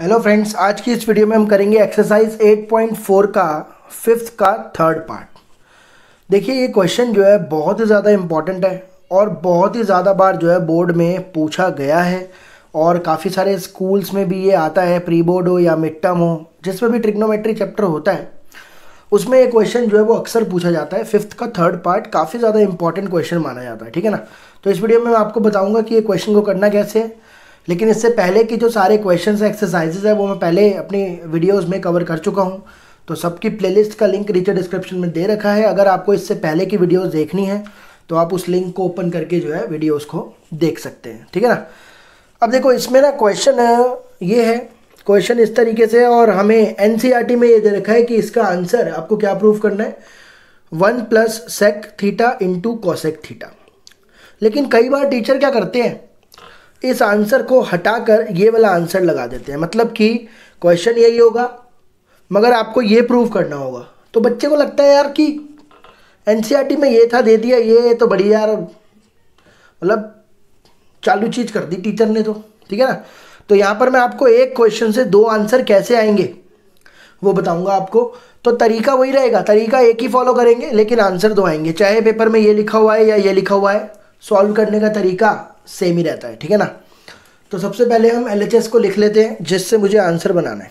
Hello friends, आज की इस वीडियो में हम करेंगे एक्सरसाइज 8.4 का फिफ्थ का थर्ड पार्ट। देखिए, ये क्वेश्चन जो है बहुत ही ज़्यादा इम्पॉर्टेंट है और बहुत ही ज़्यादा बार जो है बोर्ड में पूछा गया है और काफ़ी सारे स्कूल्स में भी ये आता है, प्री बोर्ड हो या मिड टर्म हो, जिसमें भी ट्रिग्नोमेट्री चैप्टर होता है उसमें ये क्वेश्चन जो है वो अक्सर पूछा जाता है। फिफ्थ का थर्ड पार्ट काफ़ी ज़्यादा इंपॉर्टेंट क्वेश्चन माना जाता है, ठीक है ना। तो इस वीडियो में मैं आपको बताऊंगा कि ये क्वेश्चन को करना कैसे है, लेकिन इससे पहले की जो सारे क्वेश्चंस एक्सरसाइजेज है वो मैं पहले अपनी वीडियोस में कवर कर चुका हूँ। तो सबकी प्लेलिस्ट का लिंक नीचे डिस्क्रिप्शन में दे रखा है। अगर आपको इससे पहले की वीडियोस देखनी है तो आप उस लिंक को ओपन करके जो है वीडियोस को देख सकते हैं, ठीक है ना। अब देखो, इसमें ना क्वेश्चन ये है, क्वेश्चन इस तरीके से, और हमें एनसीईआरटी में ये दे रखा है कि इसका आंसर आपको क्या प्रूव करना है, 1 + sec theta into cosec theta. लेकिन कई बार टीचर क्या करते हैं, इस आंसर को हटाकर ये वाला आंसर लगा देते हैं। मतलब कि क्वेश्चन यही होगा मगर आपको ये प्रूव करना होगा। तो बच्चे को लगता है यार कि एनसीईआरटी में ये था, दे दिया, ये तो बड़ी यार मतलब चालू चीज़ कर दी टीचर ने, तो ठीक है ना। तो यहाँ पर मैं आपको एक क्वेश्चन से दो आंसर कैसे आएंगे वो बताऊंगा आपको। तो तरीका वही रहेगा, तरीका एक ही फॉलो करेंगे लेकिन आंसर दो आएंगे, चाहे पेपर में ये लिखा हुआ है या ये लिखा हुआ है, सॉल्व करने का तरीका सेम ही रहता है, ठीक है ना। तो सबसे पहले हम LHS को लिख लेते हैं जिससे मुझे आंसर बनाना है।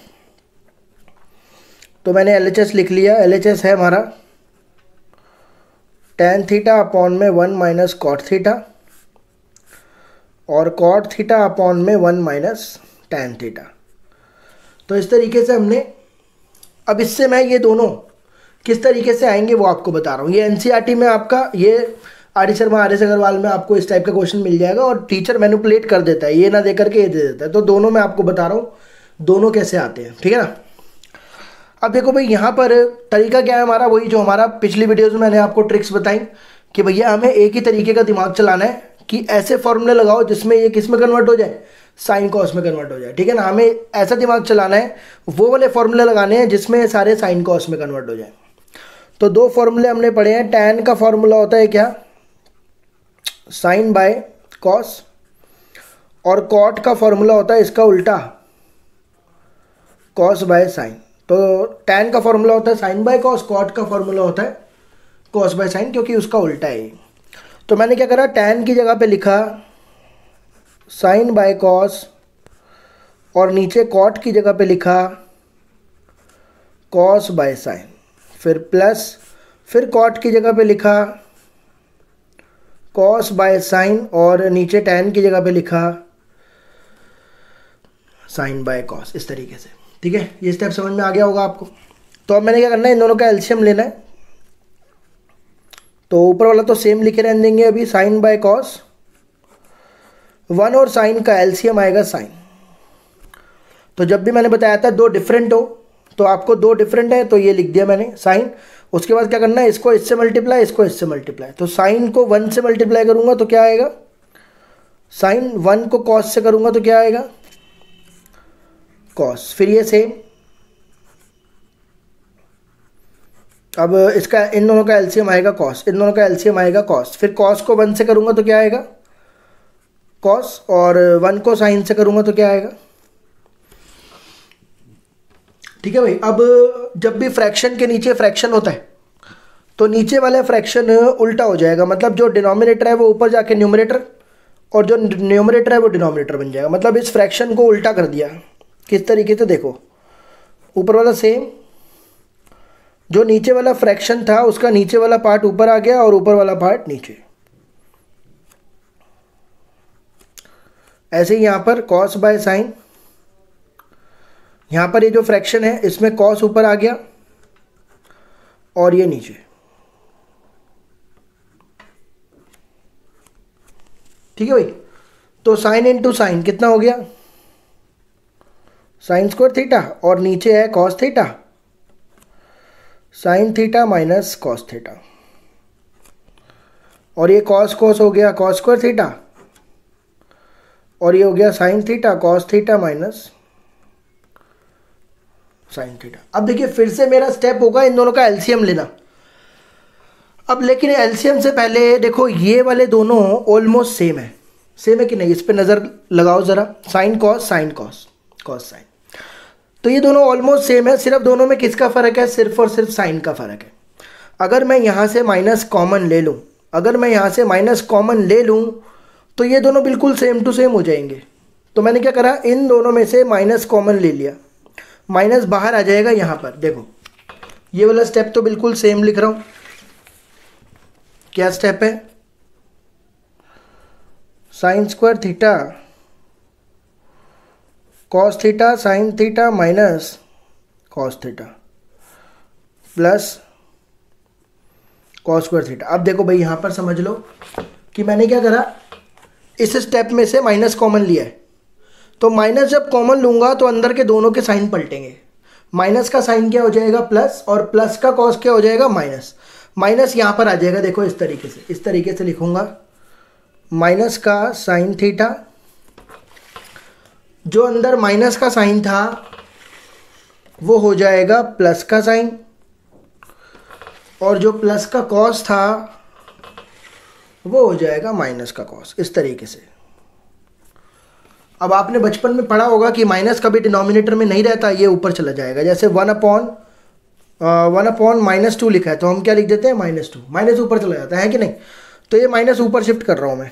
तो मैंने LHS लिख लिया। LHS है हमारा tan थीटा अपॉन में 1 - cot थीटा और cot थीटा अपॉन में 1 - tan थीटा। तो इस तरीके से हमने, अब इससे मैं ये दोनों किस तरीके से आएंगे वो आपको बता रहा हूँ। ये एनसीईआरटी में आपका ये RD शर्मा RS अग्रवाल में आपको इस टाइप का क्वेश्चन मिल जाएगा और टीचर मैनिपुलेट कर देता है, ये ना दे करके ये दे देता है। तो दोनों मैं आपको बता रहा हूँ दोनों कैसे आते हैं, ठीक है ना। अब देखो भाई, यहाँ पर तरीका क्या है हमारा, वही जो हमारा पिछली वीडियोज़ में मैंने आपको ट्रिक्स बताई कि भैया हमें एक ही तरीके का दिमाग चलाना है कि ऐसे फॉर्मूले लगाओ जिसमें ये किस में कन्वर्ट हो जाए, साइन कॉस में कन्वर्ट हो जाए, ठीक है ना। हमें ऐसा दिमाग चलाना है, वो वाले फॉर्मूले लगाने हैं जिसमें सारे साइन कॉस में कन्वर्ट हो जाए। तो दो फॉर्मूले हमने पढ़े हैं। टैन का फॉर्मूला होता है क्या, साइन बाय कॉस, और कॉट का फॉर्मूला होता है इसका उल्टा, कॉस बाय साइन। तो टैन का फॉर्मूला होता है साइन बाय कॉस, कॉट का फॉर्मूला होता है कॉस बाय साइन, क्योंकि उसका उल्टा है। तो मैंने क्या करा, टैन की जगह पे लिखा साइन बाय कॉस और नीचे कॉट की जगह पे लिखा कॉस बाय साइन, फिर प्लस, फिर कॉट की जगह पे लिखा कॉस बाय साइन और नीचे टैन की जगह पे लिखा साइन बाय कॉस, इस तरीके से, ठीक है। ये स्टेप समझ में आ गया होगा आपको। तो अब मैंने क्या करना है, इन दोनों का एलसीएम लेना है। तो ऊपर वाला तो सेम लिखे रहने देंगे अभी, साइन बाय कॉस 1 और साइन का एलसीएम आएगा साइन। तो जब भी मैंने बताया था दो डिफरेंट हो, तो आपको दो डिफरेंट है तो ये लिख दिया मैंने साइन। उसके बाद क्या करना है, इसको इससे मल्टीप्लाई, इसको इससे मल्टीप्लाई। तो साइन को 1 से मल्टीप्लाई करूंगा तो क्या आएगा, साइन 1 को कॉस से करूंगा तो क्या आएगा, कॉस। फिर ये सेम, अब इसका इन दोनों का एलसीएम आएगा कॉस, इन दोनों का एलसीएम आएगा कॉस। फिर कॉस को 1 से करूंगा तो क्या आएगा, कॉस, और 1 को साइन से करूंगा तो क्या आएगा, ठीक है भाई। अब जब भी फ्रैक्शन के नीचे फ्रैक्शन होता है तो नीचे वाला फ्रैक्शन उल्टा हो जाएगा। मतलब जो डिनोमिनेटर है वो ऊपर जाके न्यूमरेटर और जो न्यूमरेटर है वो डिनोमिनेटर बन जाएगा। मतलब इस फ्रैक्शन को उल्टा कर दिया। किस तरीके से, देखो, ऊपर वाला सेम, जो नीचे वाला फ्रैक्शन था उसका नीचे वाला पार्ट ऊपर आ गया और ऊपर वाला पार्ट नीचे। ऐसे ही यहाँ पर कॉस बाय साइन, यहाँ पर ये जो फ्रैक्शन है इसमें कॉस ऊपर आ गया और ये नीचे, ठीक है भाई। तो साइन इंटू साइन कितना हो गया, साइन स्क्वायर थीटा, और नीचे है cos theta, sine theta minus cos theta, और ये कॉस कॉस हो गया कॉस स्क्वायर थीटा, और ये हो गया sine theta cos theta minus sine theta. अब देखिए, फिर से मेरा स्टेप होगा इन दोनों का एलसीएम लेना। अब लेकिन एलसीएम से पहले देखो, ये वाले दोनों ऑलमोस्ट सेम है कि नहीं, इस पे नज़र लगाओ ज़रा। Sine cos cos sine. तो ये दोनों ऑलमोस्ट सेम है, सिर्फ दोनों में किसका फ़र्क है, सिर्फ और सिर्फ साइन का फ़र्क है। अगर मैं यहाँ से माइनस कॉमन ले लूँ, अगर मैं यहाँ से माइनस कॉमन ले लूँ तो ये दोनों बिल्कुल सेम टू सेम हो जाएंगे। तो मैंने क्या करा, इन दोनों में से माइनस कॉमन ले लिया, माइनस बाहर आ जाएगा यहाँ पर। देखो ये वाला स्टेप तो बिल्कुल सेम लिख रहा हूँ। क्या स्टेप है, sine square theta cos theta sine theta minus cos theta plus cos square theta. अब देखो भाई यहाँ पर समझ लो कि मैंने क्या करा, इस स्टेप में से माइनस कॉमन लिया है, तो माइनस जब कॉमन लूंगा तो अंदर के दोनों के साइन पलटेंगे। माइनस का साइन क्या हो जाएगा प्लस, और प्लस का कॉस क्या हो जाएगा माइनस। माइनस यहाँ पर आ जाएगा, देखो इस तरीके से लिखूंगा, माइनस का साइन थीटा, जो अंदर माइनस का साइन था वो हो जाएगा प्लस का साइन, और जो प्लस का कॉस था वो हो जाएगा माइनस का कॉस, इस तरीके से। अब आपने बचपन में पढ़ा होगा कि माइनस कभी डिनोमिनेटर में नहीं रहता, ये ऊपर चला जाएगा। जैसे वन अपॉन -2 लिखा है तो हम क्या लिख देते हैं, -2, माइनस ऊपर चला जाता है कि नहीं। तो ये माइनस ऊपर शिफ्ट कर रहा हूं मैं,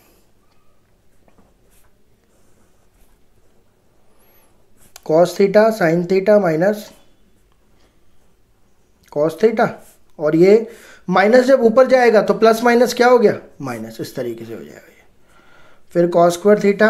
cos theta sine theta minus cos theta, और ये माइनस जब ऊपर जाएगा तो प्लस माइनस क्या हो गया, माइनस, इस तरीके से हो जाएगा ये। फिर cos square theta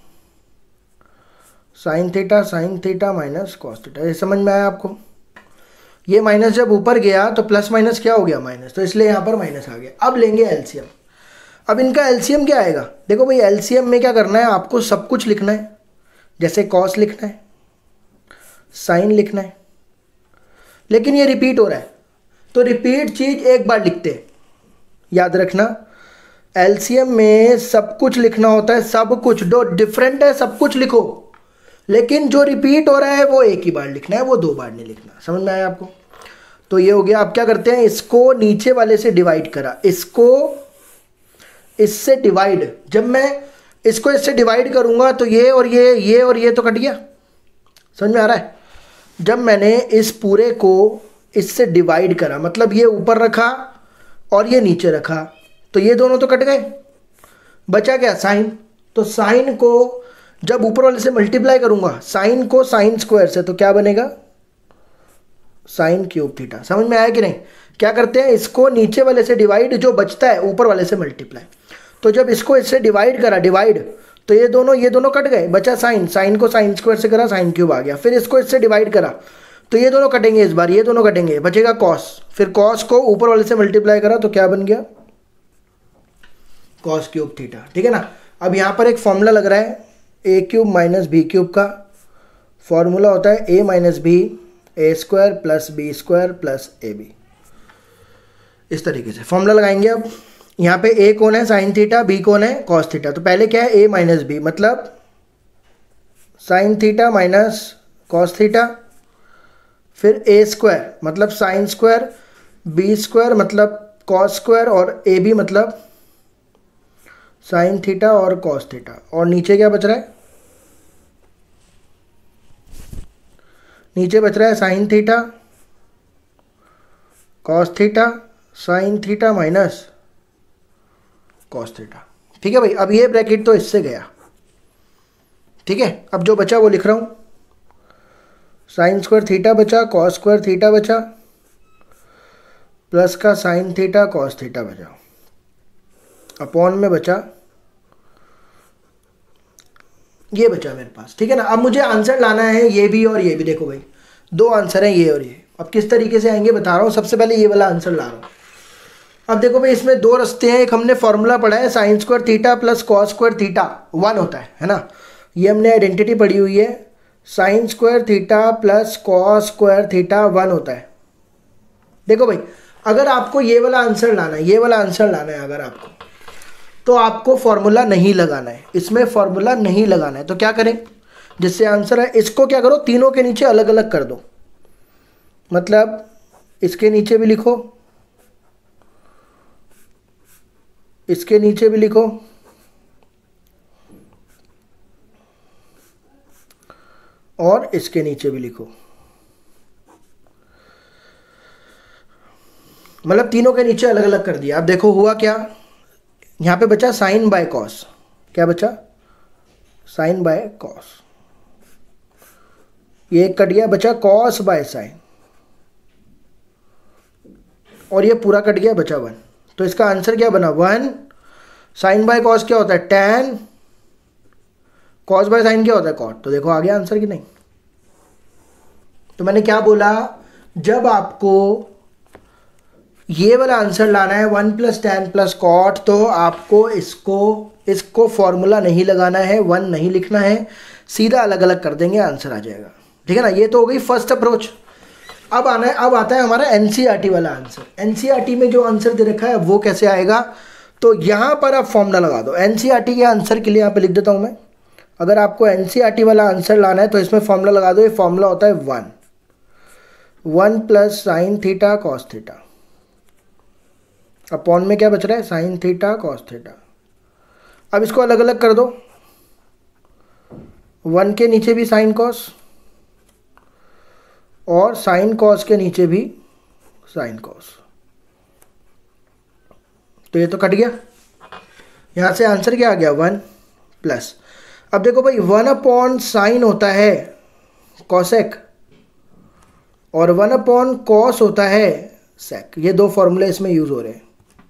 sine theta minus cos theta. ये समझ में आया आपको। ये माइनस जब ऊपर गया तो प्लस माइनस क्या हो गया, माइनस, तो इसलिए यहाँ पर माइनस आ गया। अब लेंगे एलसीएम। अब इनका एलसीएम क्या आएगा, देखो भाई एलसीएम में क्या करना है, आपको सब कुछ लिखना है। जैसे कॉस लिखना है, साइन लिखना है, लेकिन ये रिपीट हो रहा है तो रिपीट चीज एक बार लिखते हैं। याद रखना एलसीएम में सब कुछ लिखना होता है, सब कुछ। जो डिफरेंट है सब कुछ लिखो, लेकिन जो रिपीट हो रहा है वो एक ही बार लिखना है, वो 2 बार नहीं लिखना। समझ में आया आपको। तो ये हो गया। अब क्या करते हैं, इसको नीचे वाले से डिवाइड करा, इसको इससे डिवाइड। जब मैं इसको इससे डिवाइड करूंगा तो ये और ये तो कट गया। समझ में आ रहा है। जब मैंने इस पूरे को इससे डिवाइड करा, मतलब ये ऊपर रखा और ये नीचे रखा, तो ये दोनों तो कट गए, बचा क्या, साइन। तो साइन को जब ऊपर वाले से मल्टीप्लाई करूंगा, साइन को साइन स्क्वायर से, तो क्या बनेगा, साइन क्यूब थीटा। समझ में आया कि नहीं। क्या करते हैं, इसको नीचे वाले से डिवाइड, जो बचता है ऊपर वाले से मल्टीप्लाई। तो जब इसको इससे डिवाइड करा, डिवाइड, तो ये दोनों कट गए, बचा साइन। साइन को साइन स्क्वायर से करा, साइन क्यूब आ गया। फिर इसको इससे डिवाइड करा तो ये दोनों कटेंगे, इस बार ये दोनों कटेंगे, बचेगा कॉस। फिर कॉस को ऊपर वाले से मल्टीप्लाई करा तो क्या बन गया, कॉस क्यूब थीटा। ठीक है ना। अब यहाँ पर एक फॉर्मूला लग रहा है, A cube minus B cube का फॉर्मूला होता है A minus B, A square plus B square plus A B. इस तरीके से फॉर्मूला लगाएंगे। अब यहाँ पे ए कौन है, साइन थीटा, बी कौन है, कॉस थीटा। तो पहले क्या है, ए माइनस बी मतलब sine theta minus cos theta. फिर ए स्क्वायर मतलब साइन स्क्वायर, बी स्क्वायर मतलब कॉस स्क्वायर, और ए बी मतलब साइन थीटा और कॉस थीटा। और नीचे क्या बच रहा है, नीचे बच रहा है sine theta cos theta sine theta minus cos theta. ठीक है भाई। अब ये ब्रैकेट तो इससे गया। ठीक है। अब जो बचा वो लिख रहा हूं, साइन स्क्वायर थीटा बचा, कॉस स्क्वायर थीटा बचा, प्लस का साइन थीटा कॉस थीटा बचा, अपॉन में बचा, ये बचा मेरे पास। ठीक है ना। अब मुझे आंसर लाना है ये भी और ये भी। देखो भाई 2 आंसर हैं, ये और ये। अब किस तरीके से आएंगे बता रहा हूँ। सबसे पहले ये वाला आंसर ला रहा हूँ। अब देखो भाई इसमें 2 रास्ते हैं। एक हमने फॉर्मूला पढ़ा है, sine square theta plus cos square theta 1 होता है ना। ये हमने आइडेंटिटी पढ़ी हुई है, sine square theta plus cos square theta 1 होता है। देखो भाई अगर आपको ये वाला आंसर लाना है, ये वाला आंसर लाना है अगर आपको, तो आपको फॉर्मूला नहीं लगाना है, इसमें फॉर्मूला नहीं लगाना है। तो क्या करें, जिससे आंसर है इसको क्या करो, तीनों के नीचे अलग अलग कर दो। मतलब इसके नीचे भी लिखो, इसके नीचे भी लिखो, और इसके नीचे भी लिखो, मतलब तीनों के नीचे अलग अलग कर दिया। अब देखो हुआ क्या, यहाँ पे बचा साइन बाय कॉस, क्या बचा, साइन बाय कॉस, ये एक कट गया, बचा कॉस बाय साइन, और ये पूरा कट गया, बचा 1। तो इसका आंसर क्या बना, 1। साइन बाय कॉस क्या होता है, tan, कॉस बाय साइन क्या होता है, कॉट। तो देखो आ गया आंसर कि नहीं। तो मैंने क्या बोला, जब आपको ये वाला आंसर लाना है 1 + tan + cot, तो आपको इसको फॉर्मूला नहीं लगाना है, 1 नहीं लिखना है, सीधा अलग अलग कर देंगे, आंसर आ जाएगा। ठीक है ना, ये तो हो गई फर्स्ट अप्रोच। अब आता है हमारा एनसीईआरटी वाला आंसर। एनसीईआरटी में जो आंसर दे रखा है वो कैसे आएगा, तो यहाँ पर आप फॉर्मूला लगा दो। एनसीईआरटी के आंसर के लिए यहाँ पे लिख देता हूँ मैं, अगर आपको एनसीईआरटी वाला आंसर लाना है तो इसमें फॉर्मूला लगा दो। ये फॉर्मूला होता है 1 + sin θ cos θ, अपॉन में क्या बच रहा है, sin θ cos θ। अब इसको अलग अलग कर दो, 1 के नीचे भी sin cos और sin cos के नीचे भी sin cos, तो ये तो कट गया। यहाँ से आंसर क्या आ गया, 1 प्लस। अब देखो भाई 1/sin होता है cosec और 1/cos होता है sec, ये दो फॉर्मूले इसमें यूज हो रहे हैं।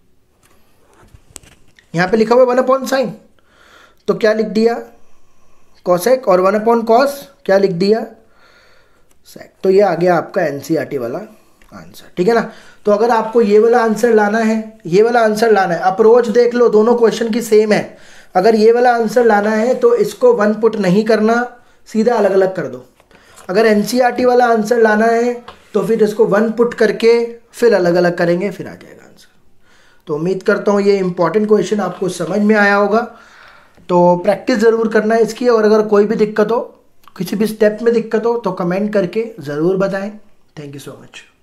यहाँ पे लिखा हुआ 1/sin, तो क्या लिख दिया, cosec, और 1/cos क्या लिख दिया, sec। तो ये आ गया आपका एनसीईआरटी वाला आंसर। ठीक है ना, तो अगर आपको ये वाला आंसर लाना है, ये वाला आंसर लाना है, अप्रोच देख लो दोनों क्वेश्चन की सेम है। अगर ये वाला आंसर लाना है तो इसको 1 पुट नहीं करना, सीधा अलग अलग कर दो। अगर एनसीईआरटी वाला आंसर लाना है तो फिर इसको 1 पुट करके फिर अलग अलग करेंगे, फिर आ जाएगा आंसर। तो उम्मीद करता हूँ ये इंपॉर्टेंट क्वेश्चन आपको समझ में आया होगा। तो प्रैक्टिस ज़रूर करना है इसकी, और अगर कोई भी दिक्कत हो, किसी भी स्टेप में दिक्कत हो तो कमेंट करके ज़रूर बताएं। Thank you so much.